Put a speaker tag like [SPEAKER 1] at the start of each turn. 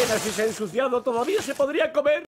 [SPEAKER 1] pena si se ha ensuciado. Todavía se podría comer.